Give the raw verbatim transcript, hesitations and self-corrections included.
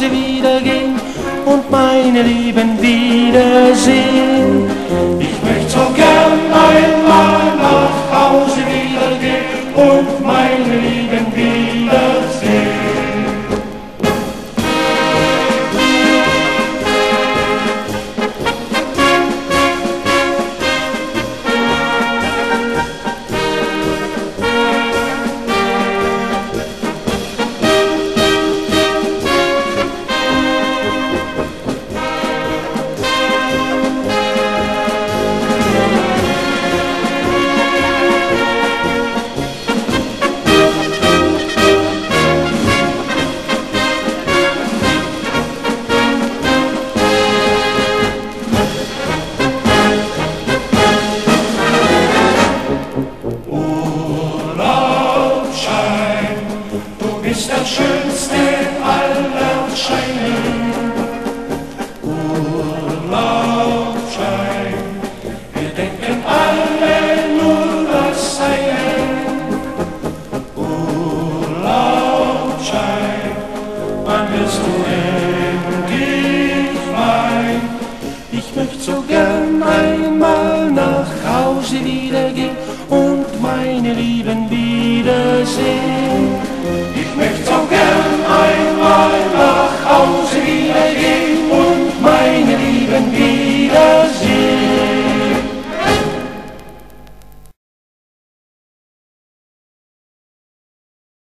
wieder gehen und meine Lieben wiedersehen. Ich möchte so gern einmal nach Hause wieder gehen und meine Lieben wiedersehen. Das schönste aller Scheine, Urlaubsschein. Wir denken alle nur das eine, Urlaubsschein. Wann wirst du